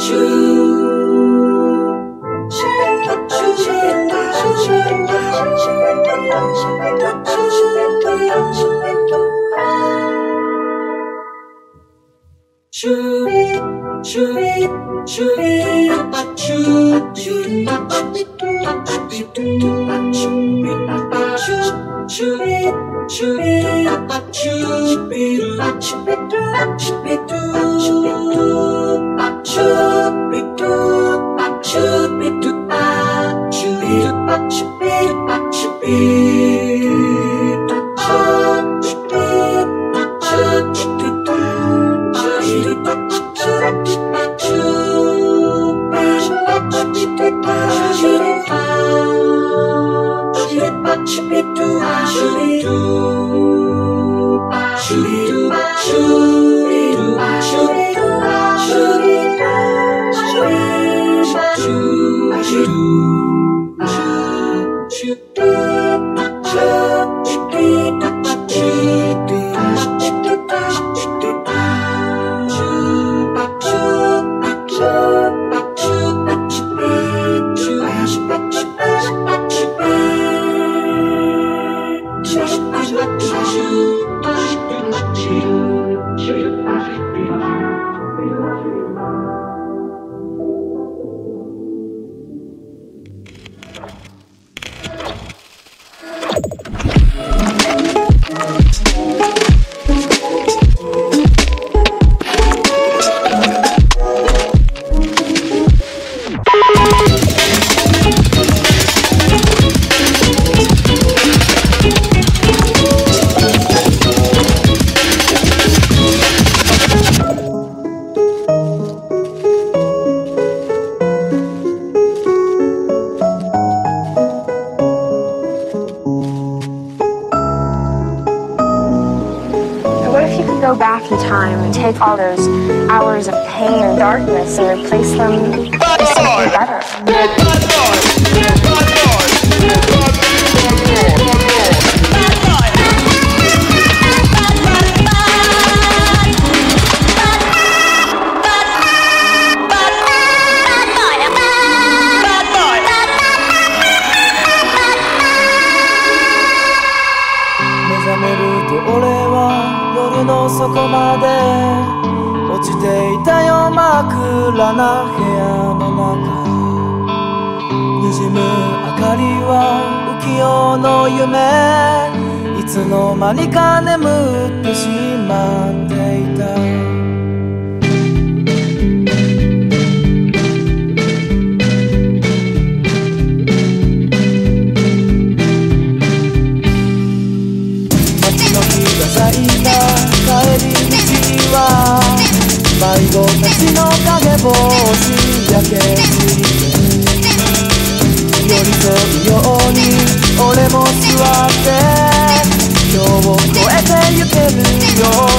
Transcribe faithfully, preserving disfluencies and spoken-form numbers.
Go back in time and take all those hours of pain and darkness and replace them with something better. の底まで落ちていたよ枕な部屋の中にじむ明かりは浮世の夢いつの間にか眠ってしまっていた街の日が咲いた帰り道は迷子たちの影帽子焼けついて寄り添うように俺も座って今日を越えてゆけるよ